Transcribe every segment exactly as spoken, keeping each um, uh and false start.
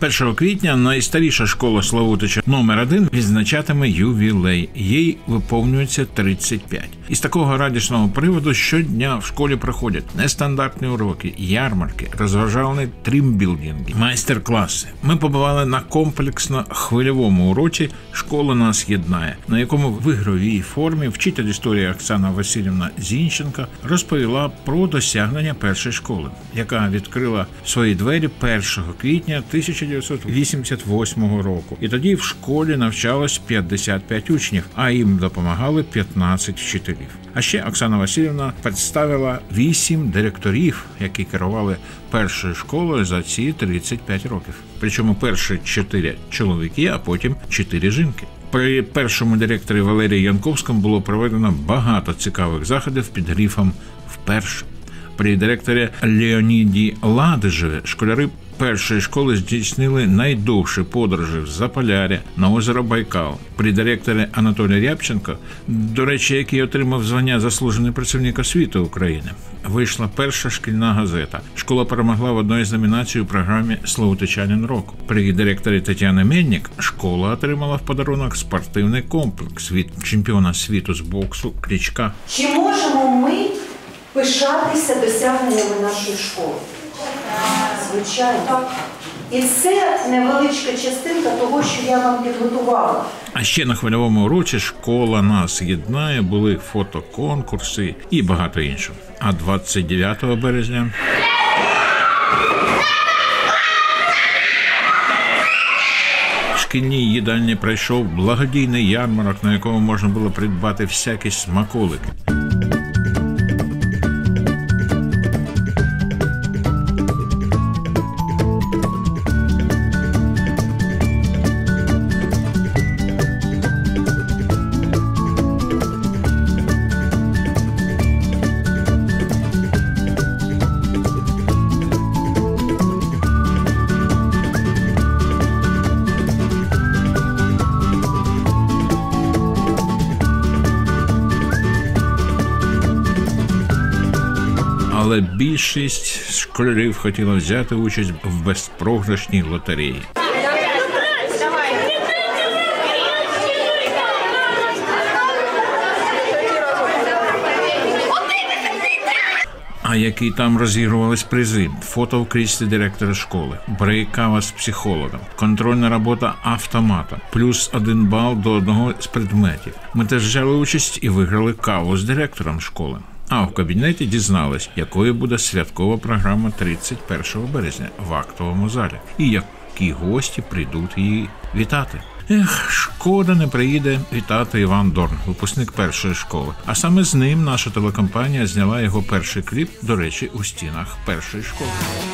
першого квітня найстаріша школа Славутича номер один відзначатиме ювілей. Їй виповнюється тридцять п'ять. Із такого радісного приводу щодня в школі проходять нестандартні уроки, ярмарки, розважальні трімбілдинги, майстер-класи. Ми побували на комплексно-хвильовому уроці «Школа нас єднає», на якому в ігровій формі вчитель історії Оксана Васильівна Зінченко розповіла про досягнення першої школи, яка відкрила свої двері першого квітня тисяча дев'ятсот вісімдесят восьмого року. І тоді в школі навчалось п'ятдесят п'ять учнів, а їм допомагали п'ятнадцять вчителів. А ще Оксана Васильівна представила вісім директорів, які керували першою школою за ці тридцять п'ять років. Причому перші чотири чоловіки, а потім чотири жінки. При першому директорі Валерії Янковському було проведено багато цікавих заходів під грифом «Вперше». При директорі Леоніді Ладижеві школяри першої школи здійснили найдовші подорожі в Заполяр'я на озеро Байкал. При директорі Анатолій Рябченко, до речі, який отримав звання «Заслужений працівник освіти України», вийшла перша шкільна газета. Школа перемогла в одній з номінацій у програмі «Славутичанин року». При директорі Тетяни Мельник школа отримала в подарунок спортивний комплекс від чемпіона світу з боксу Кличка. Чи можемо ми пишатися досягненнями нашої школи? Звичайно. І це невеличка частинка того, що я вам підготувала. А ще на хвильовому уроці «Школа нас єднає» були фотоконкурси і багато іншого. А двадцять дев'ятого березня... в шкільній їдальні пройшов благодійний ярмарок, на якому можна було придбати всякі смаколики. Але більшість школярів хотіла взяти участь в безпрограшній лотереї. А які там розігрувались призи? Фото в кріслі директора школи, брейкава з психологом, контрольна робота автомата, плюс один бал до одного з предметів. Ми теж взяли участь і виграли каву з директором школи. А в кабінеті дізнались, якою буде святкова програма тридцять першого березня в актовому залі. І які гості прийдуть її вітати. Ех, шкода, не приїде вітати Іван Дорн, випускник першої школи. А саме з ним наша телекомпанія зняла його перший кліп, до речі, у стінах першої школи.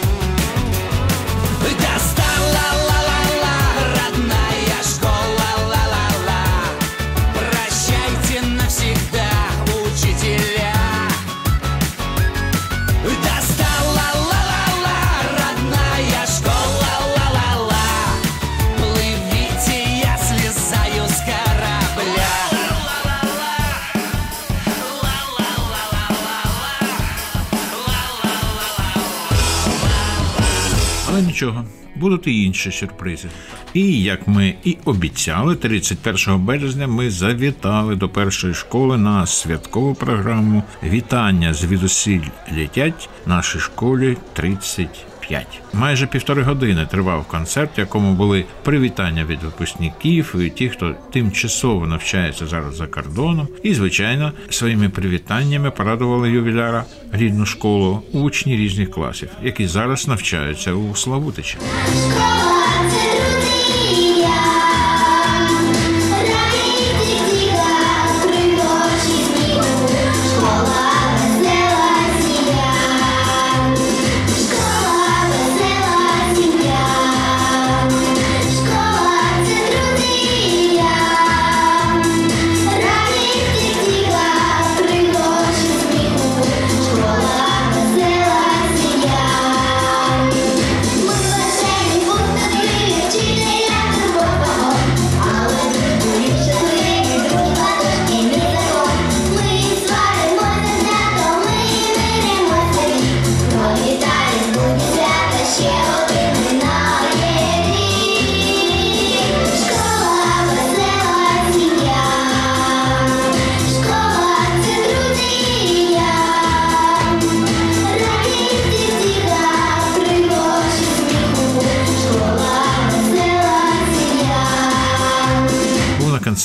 Але нічого, будуть і інші сюрпризи. І, як ми і обіцяли, тридцять першого березня ми завітали до першої школи на святкову програму «Вітання звідусіль летять нашій школі тридцять п'ять». Майже півтори години тривав концерт, в якому були привітання від випускників і ті, хто тимчасово навчається зараз за кордоном. І, звичайно, своїми привітаннями порадували ювіляра рідну школу учні різних класів, які зараз навчаються у Славутичі. Ми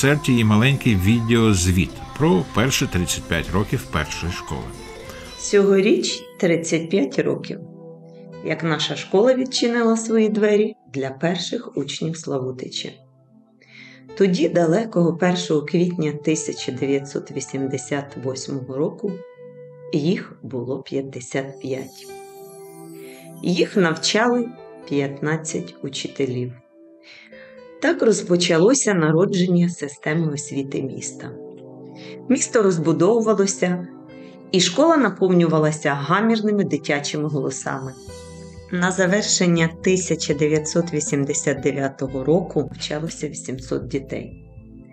концерті і маленький відеозвіт про перші тридцять п'ять років першої школи. Цьогоріч тридцять п'ять років, як наша школа відчинила свої двері для перших учнів Славутича. Тоді, далекого першого квітня тисяча дев'ятсот вісімдесят восьмого року, їх було п'ятдесят п'ять. Їх навчали п'ятнадцять учителів. Так розпочалося народження системи освіти міста. Місто розбудовувалося, і школа наповнювалася гамірними дитячими голосами. На завершення тисяча дев'ятсот вісімдесят дев'ятого року навчалося вісімсот дітей.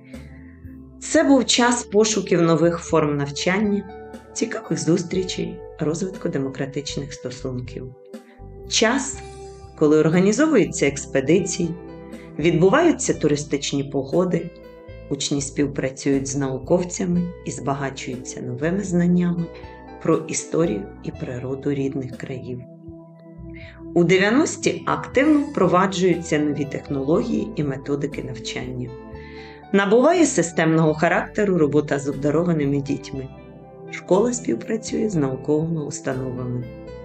Це був час пошуків нових форм навчання, цікавих зустрічей, розвитку демократичних стосунків. Час, коли організовуються експедиції, відбуваються туристичні походи, учні співпрацюють з науковцями і збагачуються новими знаннями про історію і природу рідних країв. У дев'яності активно впроваджуються нові технології і методики навчання. Набуває системного характеру робота з обдарованими дітьми. Школа співпрацює з науковими установами.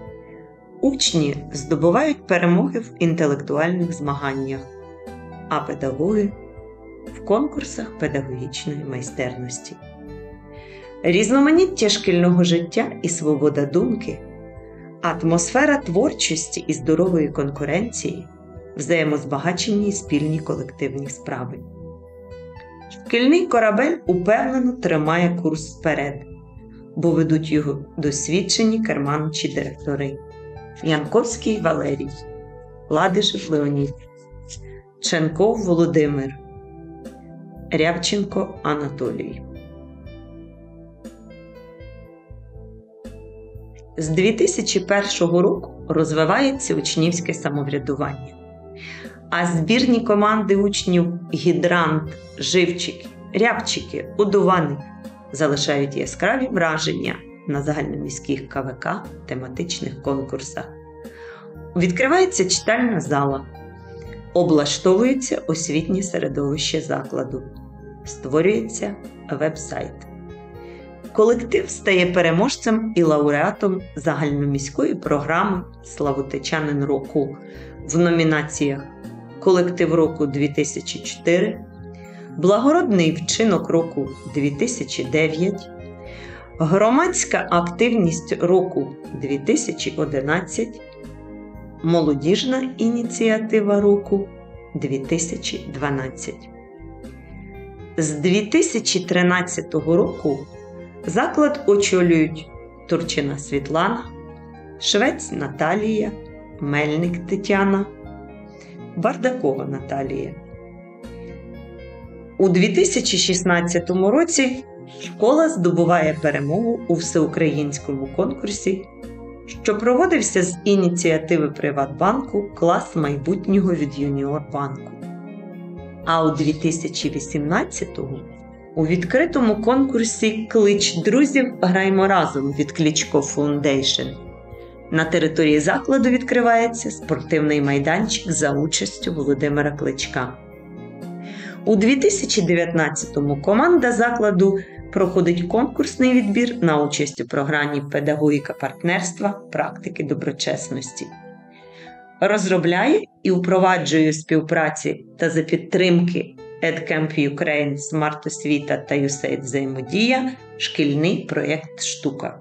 Учні здобувають перемоги в інтелектуальних змаганнях, а педагоги – в конкурсах педагогічної майстерності. Різноманіття шкільного життя і свобода думки, атмосфера творчості і здорової конкуренції, взаємозбагачення і спільні колективні справи. Шкільний корабель упевнено тримає курс вперед, бо ведуть його досвідчені керманичі директори. Янковський Валерій, Ладишев Леонід, Ченков Володимир, Рябченко Анатолій. З дві тисячі першого року розвивається учнівське самоврядування, а збірні команди учнів Гідрант, Живчик, Рябчики, Одуваник залишають яскраві враження на загальноміських ка ве ка тематичних конкурсах. Відкривається читальна зала, облаштовується освітнє середовище закладу, створюється веб-сайт. Колектив стає переможцем і лауреатом загальноміської програми «Славутичанин року» в номінаціях «Колектив року дві тисячі чотири», «Благородний вчинок року дві тисячі дев'ять», «Громадська активність року дві тисячі одинадцять», «Молодіжна ініціатива року дві тисячі дванадцять». З дві тисячі тринадцятого року заклад очолюють Турчина Світлана, Швець Наталія, Мельник Тетяна, Бардакова Наталія. У дві тисячі шістнадцятому році школа здобуває перемогу у всеукраїнському конкурсі, що проводився з ініціативи Приватбанку «Клас майбутнього від Юніорбанку». А у дві тисячі вісімнадцятому у відкритому конкурсі «Клич друзів, граймо разом» від Кличко Фаундейшн на території закладу відкривається спортивний майданчик за участю Володимира Кличка. У дві тисячі дев'ятнадцятому команда закладу проходить конкурсний відбір на участь у програмі «Педагогіка партнерства. Практики доброчесності». Розробляє і впроваджує співпраці та за підтримки EdCamp Ukraine, Смарт Освіта та ю ес ей ай ді Взаємодія шкільний проєкт «Штука».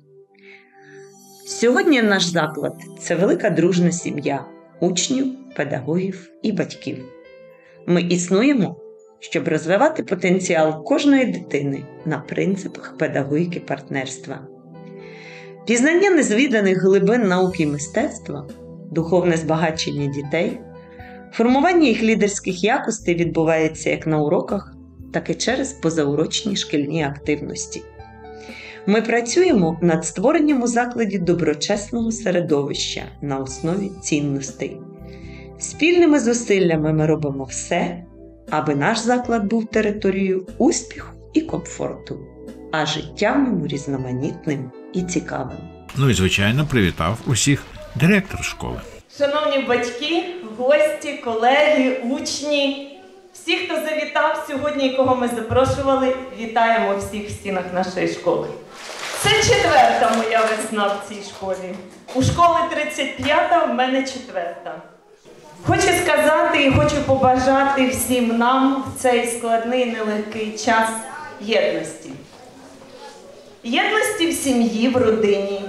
Сьогодні наш заклад – це велика дружна сім'я учнів, педагогів і батьків. Ми існуємо, щоб розвивати потенціал кожної дитини на принципах педагогіки партнерства. Пізнання незвіданих глибин науки і мистецтва, духовне збагачення дітей, формування їх лідерських якостей відбувається як на уроках, так і через позаурочні шкільні активності. Ми працюємо над створенням у закладі доброчесного середовища на основі цінностей. Спільними зусиллями ми робимо все, аби наш заклад був територією успіху і комфорту, а життя в ньому різноманітним і цікавим. Ну і, звичайно, привітав усіх директор школи. Шановні батьки, гості, колеги, учні, Всі, хто завітав сьогодні і кого ми запрошували, вітаємо всіх в стінах нашої школи. Це четверта моя весна в цій школі. У школи тридцять п'ята, в мене четверта. Хочу сказати і хочу побажати всім нам в цей складний нелегкий час єдності. Єдності в сім'ї, в родині,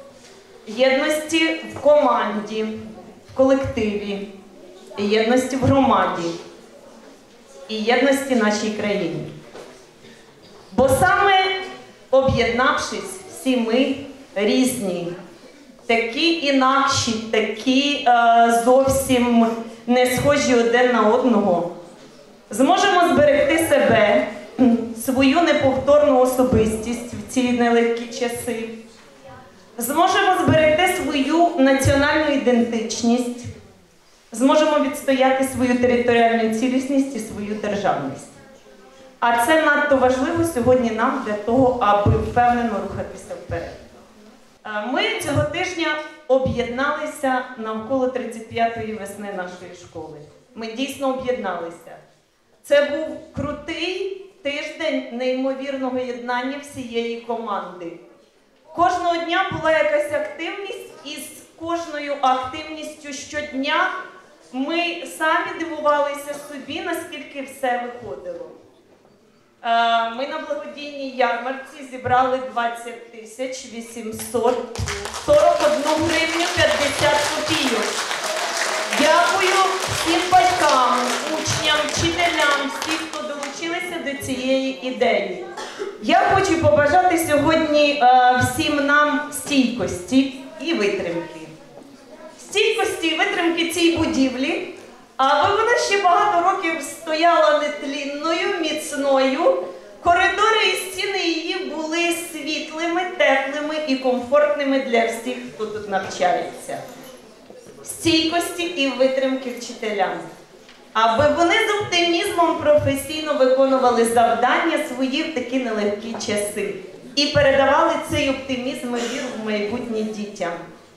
єдності в команді, в колективі, єдності в громаді і єдності нашій країні. Бо саме об'єднавшись, всі ми різні, такі інакші, такі е, зовсім не схожі один на одного, зможемо зберегти себе, свою неповторну особистість в ці нелегкі часи, зможемо зберегти свою національну ідентичність, зможемо відстояти свою територіальну цілісність і свою державність. А це надто важливо сьогодні нам для того, аби впевнено рухатися вперед. Ми цього тижня об'єдналися навколо тридцять п'ятої весни нашої школи. Ми дійсно об'єдналися. Це був крутий тиждень неймовірного єднання всієї команди. Кожного дня була якась активність, і з кожною активністю щодня ми самі дивувалися собі, наскільки все виходило. Ми на благодійній ярмарці зібрали двадцять тисяч вісімсот сорок одну гривню п'ятдесят копійок. Дякую всім батькам, учням, вчителям, всім, хто долучилися до цієї ідеї. Я хочу побажати сьогодні всім нам стійкості і витримки. Стійкості і витримки цій будівлі, аби вона ще багато років стояла нетлінною, міцною, коридори і стіни її були світлими, теплими і комфортними для всіх, хто тут навчається. Стійкості і витримки вчителям, аби вони з оптимізмом професійно виконували завдання свої в такі нелегкі часи і передавали цей оптимізм і віру в майбутнє дітям.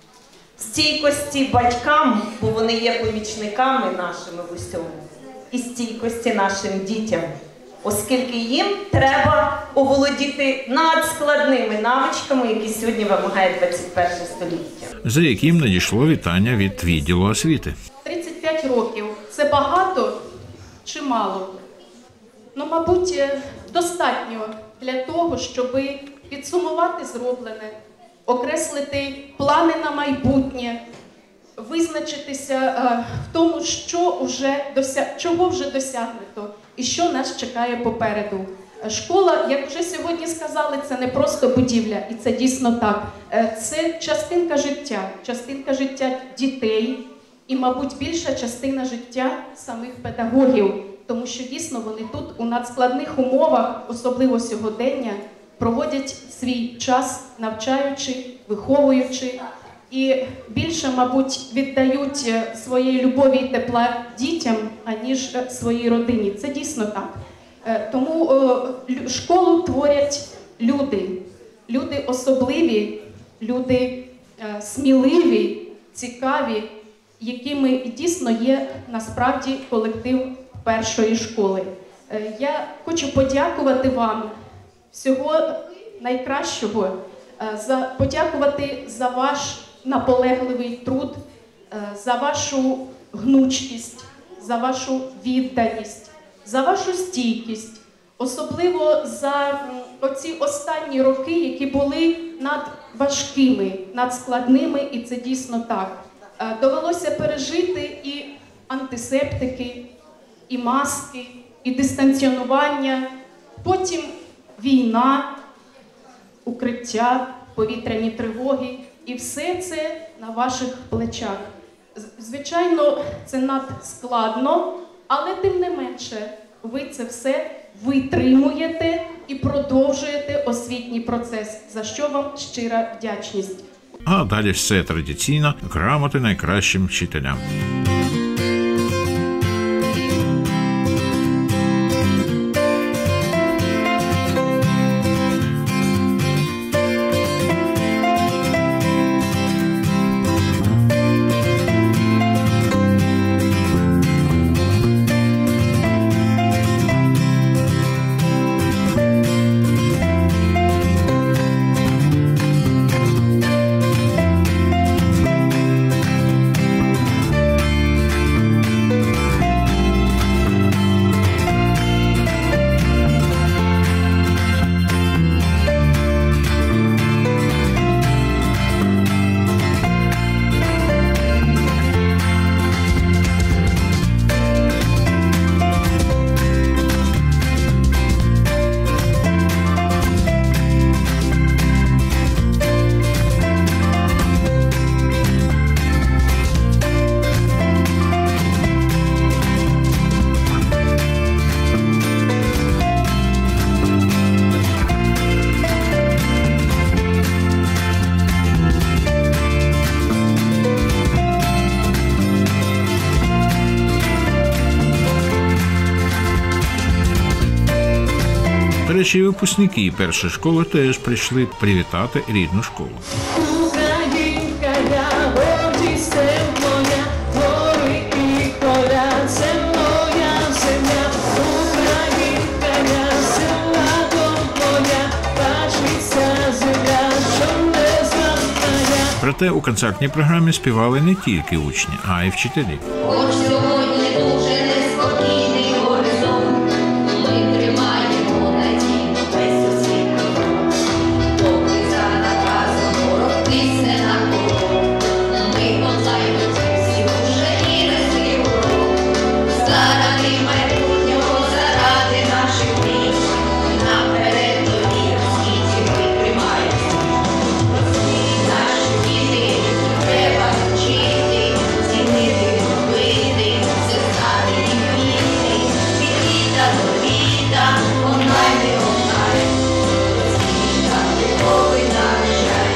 Стійкості батькам, бо вони є помічниками нашими в усьому, і стійкості нашим дітям, оскільки їм треба оволодіти надскладними навичками, які сьогодні вимагає двадцять перше століття. За яким надійшло вітання від відділу освіти. тридцять п'ять років – це багато чи мало? Ну, мабуть, достатньо для того, щоб підсумувати зроблене, окреслити плани на майбутнє, визначитися е, в тому, що вже досяг... чого вже досягнуто і що нас чекає попереду. Школа, як вже сьогодні сказали, це не просто будівля, і це дійсно так. Е, це частинка життя, частинка життя дітей і, мабуть, більша частина життя самих педагогів, тому що дійсно вони тут у надскладних умовах, особливо сьогодення, проводять свій час, навчаючи, виховуючи, і більше, мабуть, віддають своєї любові і тепла дітям, аніж своїй родині. Це дійсно так. Тому школу творять люди. Люди особливі, люди сміливі, цікаві, якими дійсно є насправді колектив першої школи. Я хочу подякувати вам всього найкращого, за, подякувати за ваш наполегливий труд, за вашу гнучкість, за вашу відданість, за вашу стійкість, особливо за оці останні роки, які були надважкими, надскладними, і це дійсно так. Довелося пережити і антисептики, і маски, і дистанціонування, потім війна, укриття, повітряні тривоги, і все це на ваших плечах. Звичайно, це надскладно, але тим не менше, ви це все витримуєте і продовжуєте освітній процес, за що вам щира вдячність. А далі все традиційно, грамоти найкращим вчителям. До речі, і випускники першої школи теж прийшли привітати рідну школу. Проте у концертній програмі співали не тільки учні, а й вчителі. Хоч сьогодні дуже неспокійний горизонт, ми тримаємо надію весь світ. Поки за наказом ворог тисне на курок, ми онлайн всі уже і несли урок. Заради майбутнього, заради наших мрій, наперед довір в світі ми тримаємо. Прості наші діти, треба вчити, цінити, любити, все знати і вміти. Від літа до літа, онлайн і онлайн, освіта, виховуй навчай.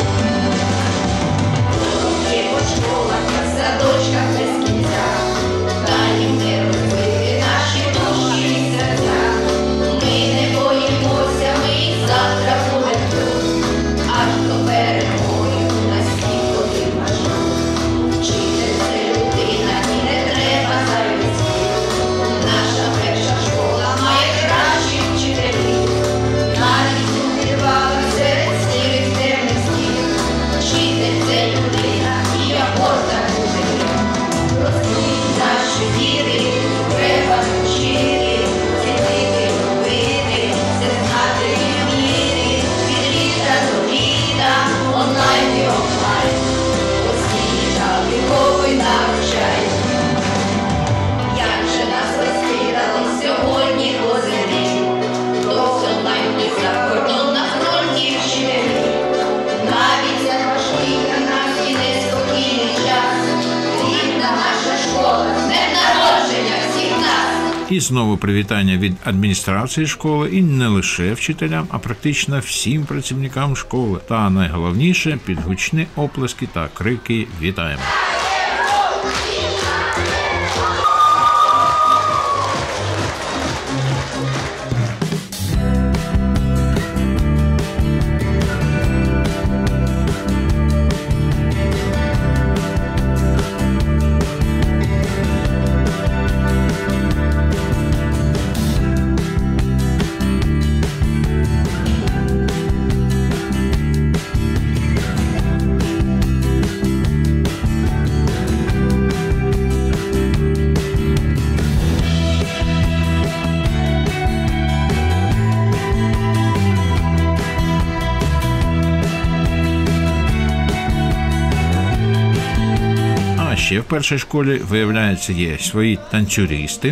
Є по школах, на садочках без кінця, та їм не розбити наші душі і серця. Ми не боїмося, ми і завтра будем тут, аж до перемоги у нас ніколи маршрут. Вчитель – це людина, і не треба зайвих слів. Наша перша школа має кращих вчителів. Навіть у підвалах серед сірих темних стін. Вчитель – це людина, і я горда бути ним. Ростуть наші діти, треба вчити, цінити, любити, все знати і вміти. Від літа до літа, онлайн і офлайн, освіта, виховуй, навчай. Як же нас розкидало сьогодні по землі, хтось онлайн писав кордон на фронті вчителі. Навіть за важкий для нас і неспокійний час, рідна наша школа, з днем народження всіх нас. І знову привітання від адміністрації школи, і не лише вчителям, а практично всім працівникам школи. Та найголовніше – під гучні оплески та крики «Вітаємо!». Ще в першій школі, виявляється, є свої танцюристи.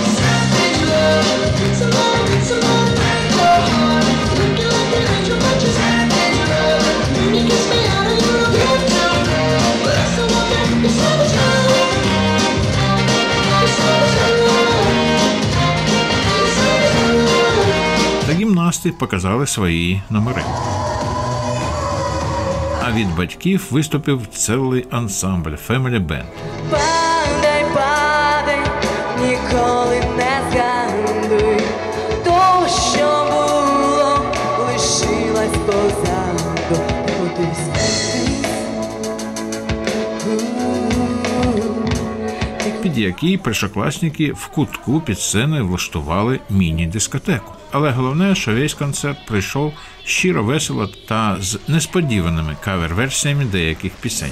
Та гімнасти показали свої номери. А від батьків виступив цілий ансамбль Family Band. Падай, падай, ніколи не згадуй, то, що було, лишилось позаду. Кудись під який першокласники в кутку під сценою влаштували міні-дискотеку. Але головне, що весь концерт прийшов щиро весело та з несподіваними кавер-версіями деяких пісень.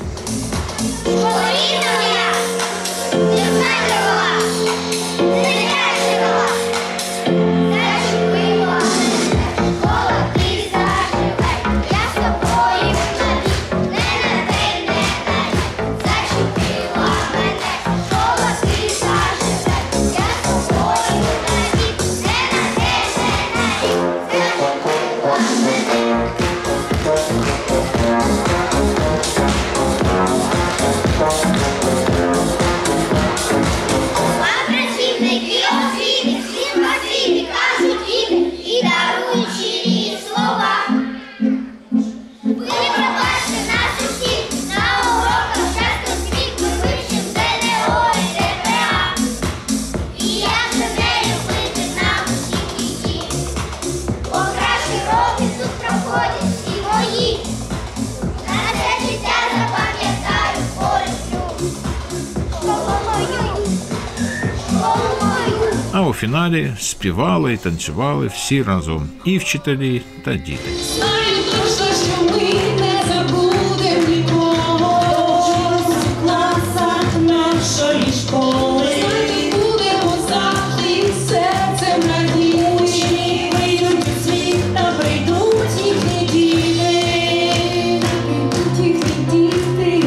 А у фіналі співали і танцювали всі разом – і вчителі та діти. Знаю точно, що ми не забудемо нікого в класах нашої школи. Ми будемо завжди серцем радіти. Учні вийдуть у світ та прийдуть їхні діти. Прийдуть їхні діти.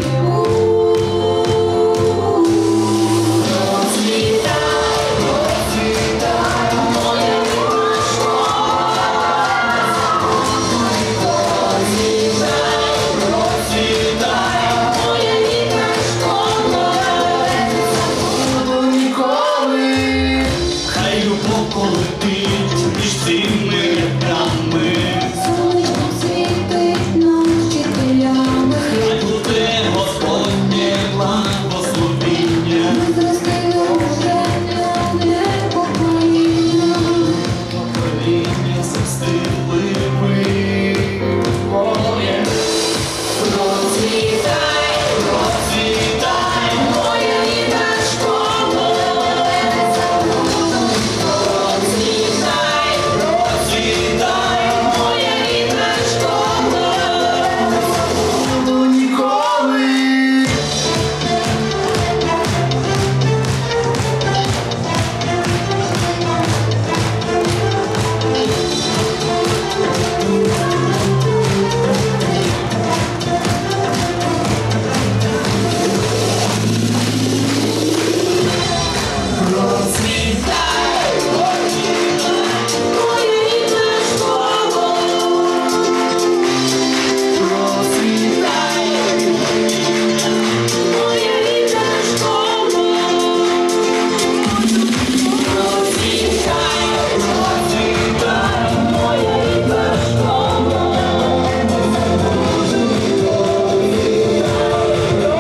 Сонечко світить над вчителями. Ми зростили уже непокоріння.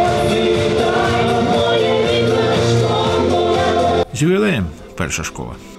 З ювілеєм, перша школа!